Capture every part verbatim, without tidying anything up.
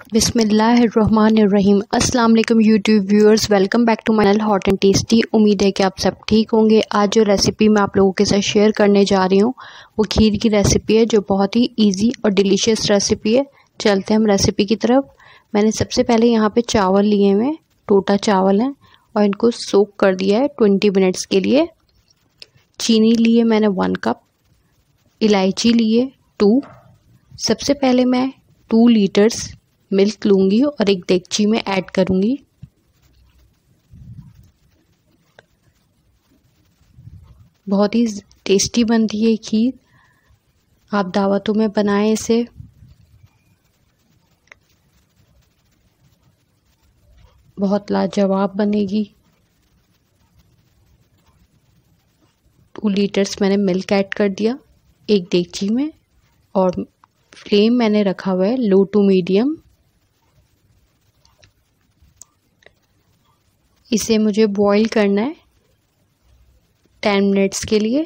बिस्मिल्लाहिर्रहमानिर्रहीम। अस्सलाम वालेकुम YouTube viewers, welcome back to my channel hot and tasty. उम्मीद है कि आप सब ठीक होंगे। आज जो रेसिपी मैं आप लोगों के साथ शेयर करने जा रही हूँ वो खीर की रेसिपी है, जो बहुत ही इजी और डिलीशियस रेसिपी है। चलते हैं हम रेसिपी की तरफ। मैंने सबसे पहले यहाँ पे चावल लिए हुए, टोटा चावल हैं, और इनको सोक कर दिया है ट्वेंटी मिनट्स के लिए। चीनी लिए मैंने वन कप, इलायची लिए टू। सबसे पहले मैं टू लीटर्स मिल्क लूँगी और एक देगची में ऐड करूँगी। बहुत ही टेस्टी बनती है खीर, आप दावतों में बनाएं इसे। बहुत लाजवाब बनेगी। टू लीटर्स मैंने मिल्क ऐड कर दिया एक देगची में, और फ्लेम मैंने रखा हुआ है लो टू मीडियम। इसे मुझे बॉईल करना है टेन मिनट्स के लिए।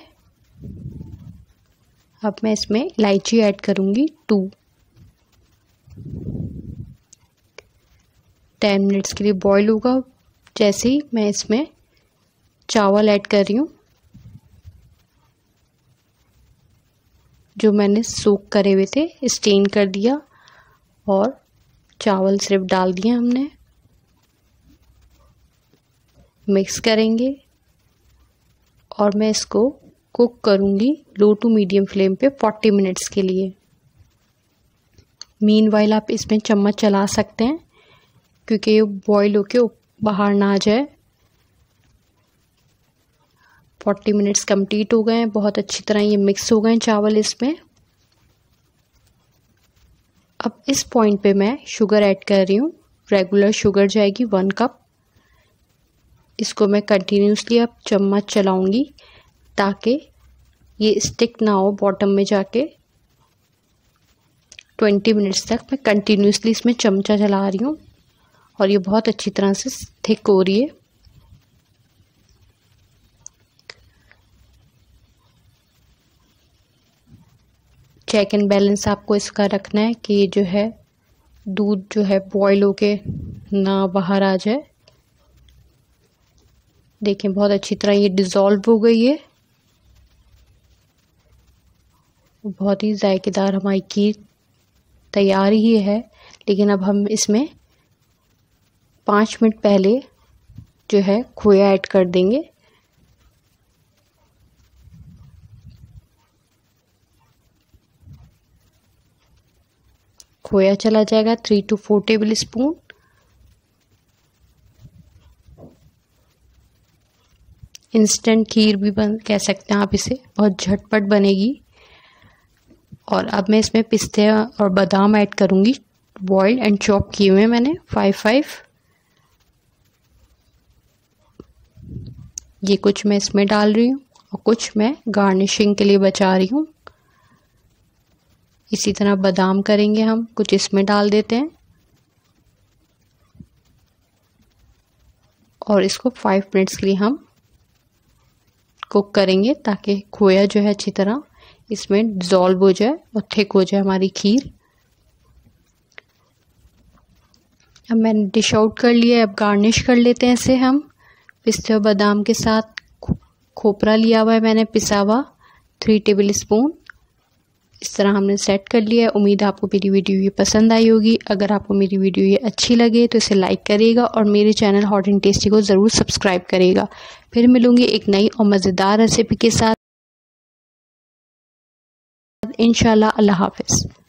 अब मैं इसमें इलायची ऐड करूँगी टू। टेन मिनट्स के लिए बॉईल होगा। जैसे ही मैं इसमें चावल ऐड कर रही हूँ जो मैंने सोक करे हुए थे, स्टेन कर दिया और चावल सिर्फ डाल दिया हमने। मिक्स करेंगे और मैं इसको कुक करूँगी लो टू मीडियम फ्लेम पे फोर्टी मिनट्स के लिए। मीनवाइल आप इसमें चम्मच चला सकते हैं क्योंकि ये बॉईल होके बाहर ना आ जाए। फोर्टी मिनट्स कंप्लीट हो गए हैं। बहुत अच्छी तरह ये मिक्स हो गए चावल इसमें। अब इस पॉइंट पे मैं शुगर ऐड कर रही हूँ। रेगुलर शुगर जाएगी वन कप। इसको मैं कंटिन्यूसली अब चम्मच चलाऊंगी ताकि ये स्टिक ना हो बॉटम में जाके। ट्वेंटी मिनट्स तक मैं कंटिन्यूसली इसमें चमचा चला रही हूँ और ये बहुत अच्छी तरह से थिक हो रही है। चेक एंड बैलेंस आपको इसका रखना है कि ये जो है दूध जो है बॉयल होके ना बाहर आ जाए। देखें बहुत अच्छी तरह ये डिज़ोल्व हो गई है। बहुत ही जायकेदार हमारी खीर तैयार ही है। लेकिन अब हम इसमें पाँच मिनट पहले जो है खोया ऐड कर देंगे। खोया चला जाएगा three two four tablespoon. Instant kheer भी बन कह सकते हैं आप इसे, बहुत झटपट बनेगी। और अब मैं इसमें पिस्ते और बादाम ऐड करूँगी, बॉइल्ड एंड चॉप किए हुए मैंने फाइव फाइव। ये कुछ मैं इसमें डाल रही हूँ और कुछ मैं गार्निशिंग के लिए बचा रही हूँ। इसी तरह बादाम करेंगे हम, कुछ इसमें डाल देते हैं और इसको फाइव मिनट्स के लिए हम कुक करेंगे ताकि खोया जो है अच्छी तरह इसमें डिज़ोल्व हो जाए और थिक हो जाए हमारी खीर। अब मैंने डिश आउट कर लिया है। अब गार्निश कर लेते हैं इसे हम पिस्ते और बादाम के साथ। खोपरा लिया हुआ है मैंने पिसा हुआ थ्री टेबल स्पून। इस तरह हमने सेट कर लिया है। उम्मीद है आपको मेरी वीडियो ये पसंद आई होगी। अगर आपको मेरी वीडियो ये अच्छी लगे तो इसे लाइक करिएगा और मेरे चैनल हॉट एंड टेस्टी को ज़रूर सब्सक्राइब करिएगा। फिर मिलूंगी एक नई और मज़ेदार रेसिपी के साथ इंशाल्लाह। अल्लाह हाफ़िज़।